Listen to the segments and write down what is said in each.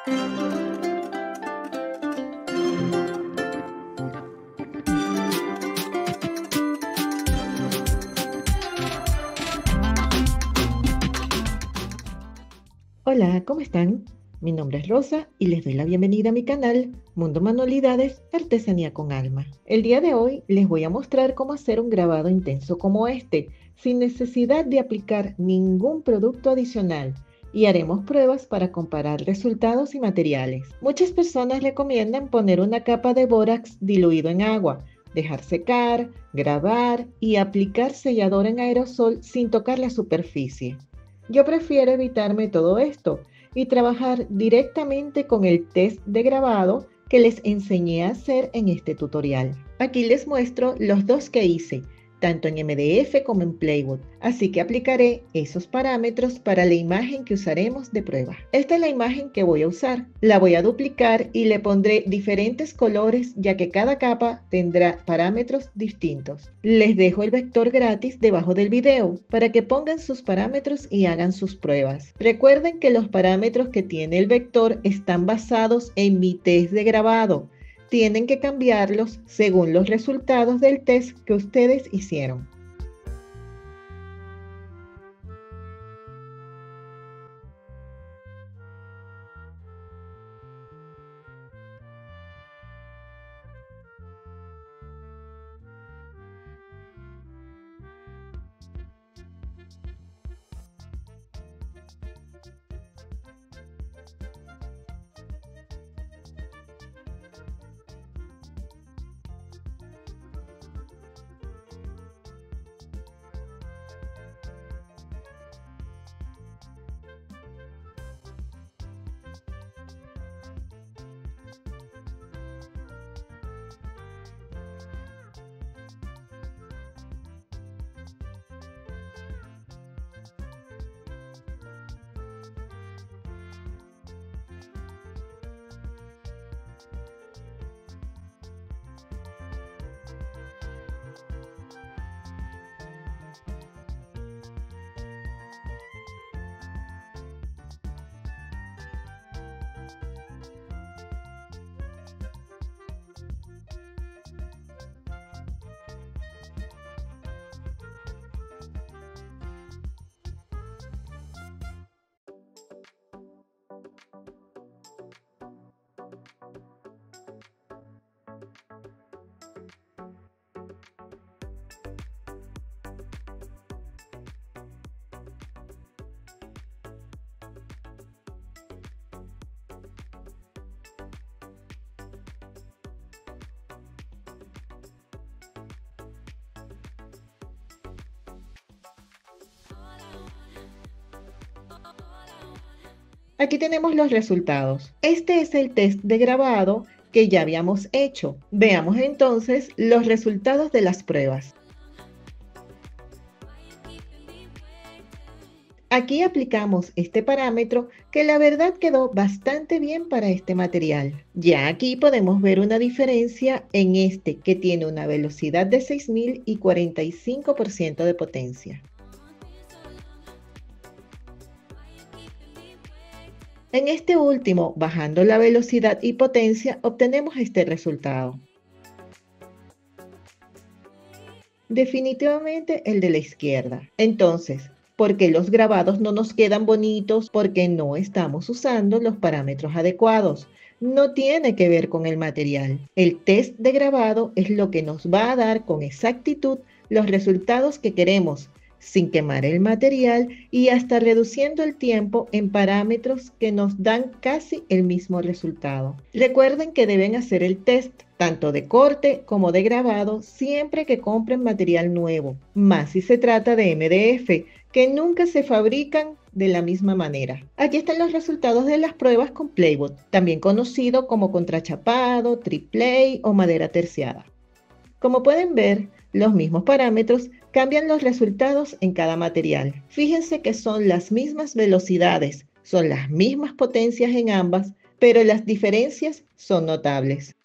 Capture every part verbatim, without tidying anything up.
Hola, ¿cómo están? Mi nombre es Rosa y les doy la bienvenida a mi canal Mundo Manualidades, Artesanía con Alma. El día de hoy les voy a mostrar cómo hacer un grabado intenso como este, sin necesidad de aplicar ningún producto adicional, y haremos pruebas para comparar resultados y materiales. Muchas personas recomiendan poner una capa de bórax diluido en agua, dejar secar, grabar y aplicar sellador en aerosol sin tocar la superficie. Yo prefiero evitarme todo esto y trabajar directamente con el test de grabado que les enseñé a hacer en este tutorial. Aquí les muestro los dos que hice, tanto en M D F como en Playwood, así que aplicaré esos parámetros para la imagen que usaremos de prueba. Esta es la imagen que voy a usar. La voy a duplicar y le pondré diferentes colores, ya que cada capa tendrá parámetros distintos. Les dejo el vector gratis debajo del video para que pongan sus parámetros y hagan sus pruebas. Recuerden que los parámetros que tiene el vector están basados en mi test de grabado. Tienen que cambiarlos según los resultados del test que ustedes hicieron. Aquí tenemos los resultados. Este es el test de grabado que ya habíamos hecho. Veamos entonces los resultados de las pruebas. Aquí aplicamos este parámetro que la verdad quedó bastante bien para este material. Ya aquí podemos ver una diferencia en este que tiene una velocidad de seis mil y cuarenta y cinco por ciento de potencia. En este último, bajando la velocidad y potencia, obtenemos este resultado. Definitivamente el de la izquierda. Entonces, ¿por qué los grabados no nos quedan bonitos? Porque no estamos usando los parámetros adecuados. No tiene que ver con el material. El test de grabado es lo que nos va a dar con exactitud los resultados que queremos, sin quemar el material y hasta reduciendo el tiempo en parámetros que nos dan casi el mismo resultado. Recuerden que deben hacer el test tanto de corte como de grabado siempre que compren material nuevo, más si se trata de M D F, que nunca se fabrican de la misma manera. Aquí están los resultados de las pruebas con Playwood, también conocido como contrachapado, triplay o madera terciada. Como pueden ver, los mismos parámetros cambian los resultados en cada material. Fíjense que son las mismas velocidades, son las mismas potencias en ambas, pero las diferencias son notables.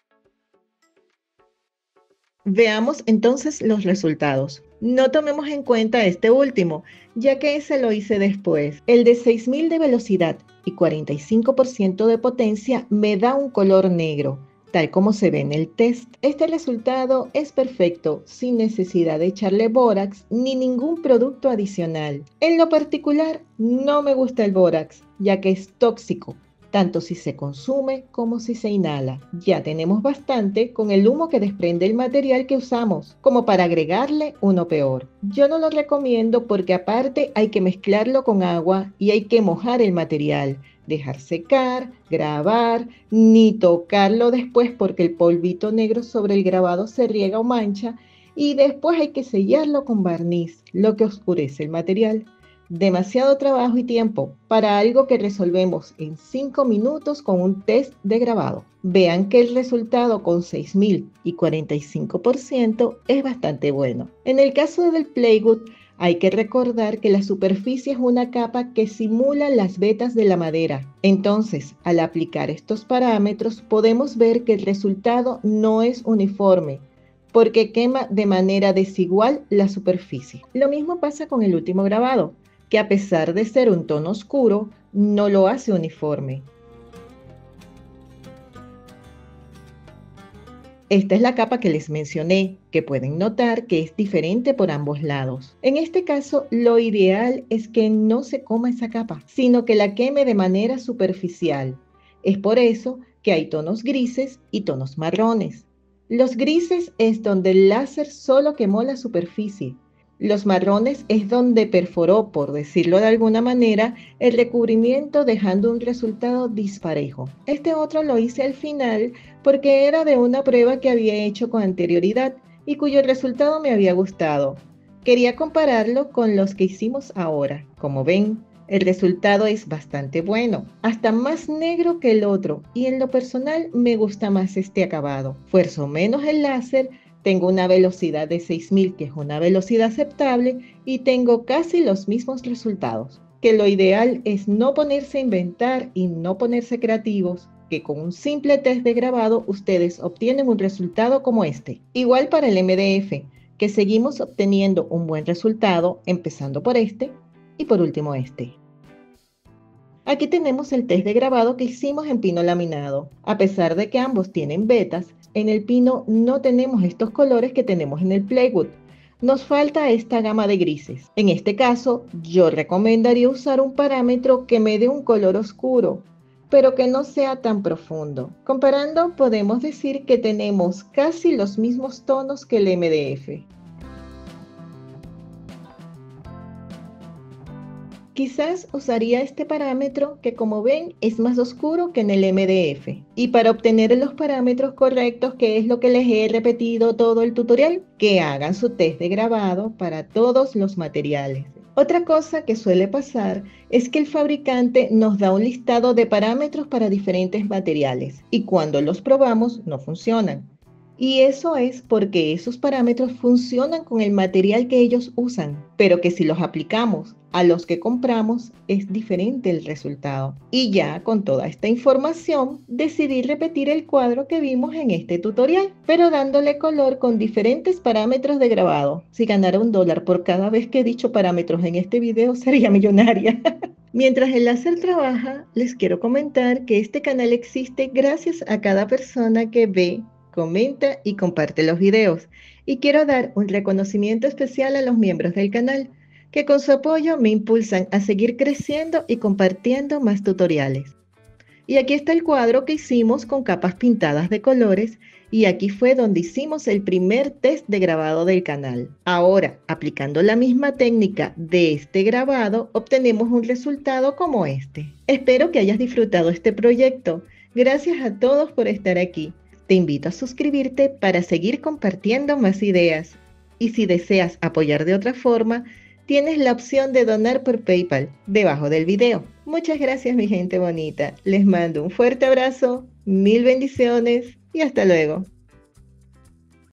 Veamos entonces los resultados. No tomemos en cuenta este último, ya que ese lo hice después. El de seis mil de velocidad y cuarenta y cinco por ciento de potencia me da un color negro, tal como se ve en el test. Este resultado es perfecto, sin necesidad de echarle bórax ni ningún producto adicional. En lo particular, no me gusta el bórax, ya que es tóxico, tanto si se consume como si se inhala. Ya tenemos bastante con el humo que desprende el material que usamos, como para agregarle uno peor. Yo no lo recomiendo porque aparte hay que mezclarlo con agua y hay que mojar el material, dejar secar, grabar, ni tocarlo después porque el polvito negro sobre el grabado se riega o mancha, y después hay que sellarlo con barniz, lo que oscurece el material. Demasiado trabajo y tiempo para algo que resolvemos en cinco minutos con un test de grabado. Vean que el resultado con seis mil y cuarenta y cinco por ciento es bastante bueno. En el caso del plywood, hay que recordar que la superficie es una capa que simula las vetas de la madera. Entonces, al aplicar estos parámetros, podemos ver que el resultado no es uniforme, porque quema de manera desigual la superficie. Lo mismo pasa con el último grabado, que a pesar de ser un tono oscuro, no lo hace uniforme. Esta es la capa que les mencioné, que pueden notar que es diferente por ambos lados. En este caso, lo ideal es que no se coma esa capa, sino que la queme de manera superficial. Es por eso que hay tonos grises y tonos marrones. Los grises es donde el láser solo quemó la superficie. Los marrones es donde perforó, por decirlo de alguna manera, el recubrimiento dejando un resultado disparejo. Este otro lo hice al final porque era de una prueba que había hecho con anterioridad y cuyo resultado me había gustado. Quería compararlo con los que hicimos ahora. Como ven, el resultado es bastante bueno, hasta más negro que el otro, y en lo personal me gusta más este acabado. Fuerzo menos el láser. Tengo una velocidad de seis mil, que es una velocidad aceptable, y tengo casi los mismos resultados. Que lo ideal es no ponerse a inventar y no ponerse creativos, que con un simple test de grabado ustedes obtienen un resultado como este. Igual para el M D F, que seguimos obteniendo un buen resultado, empezando por este y por último este. Aquí tenemos el test de grabado que hicimos en pino laminado. A pesar de que ambos tienen vetas, en el pino no tenemos estos colores que tenemos en el plywood. Nos falta esta gama de grises. En este caso, yo recomendaría usar un parámetro que me dé un color oscuro, pero que no sea tan profundo. Comparando, podemos decir que tenemos casi los mismos tonos que el M D F. Quizás usaría este parámetro que, como ven, es más oscuro que en el M D F. Y para obtener los parámetros correctos, que es lo que les he repetido todo el tutorial, que hagan su test de grabado para todos los materiales. Otra cosa que suele pasar es que el fabricante nos da un listado de parámetros para diferentes materiales y cuando los probamos no funcionan. Y eso es porque esos parámetros funcionan con el material que ellos usan, pero que si los aplicamos a los que compramos es diferente el resultado. Y ya con toda esta información decidí repetir el cuadro que vimos en este tutorial, pero dándole color con diferentes parámetros de grabado. Si ganara un dólar por cada vez que he dicho parámetros en este video, sería millonaria. Mientras el láser trabaja, les quiero comentar que este canal existe gracias a cada persona que ve, comenta y comparte los videos. Y quiero dar un reconocimiento especial a los miembros del canal, que con su apoyo me impulsan a seguir creciendo y compartiendo más tutoriales. Y aquí está el cuadro que hicimos con capas pintadas de colores, y aquí fue donde hicimos el primer test de grabado del canal. Ahora, aplicando la misma técnica de este grabado, obtenemos un resultado como este. Espero que hayas disfrutado este proyecto. Gracias a todos por estar aquí. Te invito a suscribirte para seguir compartiendo más ideas. Y si deseas apoyar de otra forma, tienes la opción de donar por PayPal debajo del video. Muchas gracias, mi gente bonita. Les mando un fuerte abrazo, mil bendiciones y hasta luego.